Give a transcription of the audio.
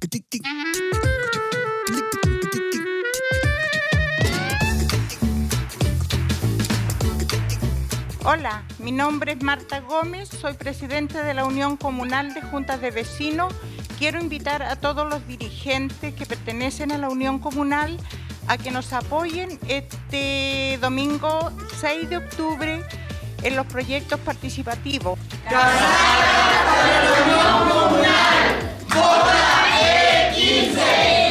Hola, mi nombre es Marta Gómez, soy presidente de la Unión Comunal de Juntas de Vecinos. Quiero invitar a todos los dirigentes que pertenecen a la Unión Comunal a que nos apoyen este domingo 6 de octubre en los proyectos participativos. ¡Casada con la Unión Comunal! ¡Vota E15!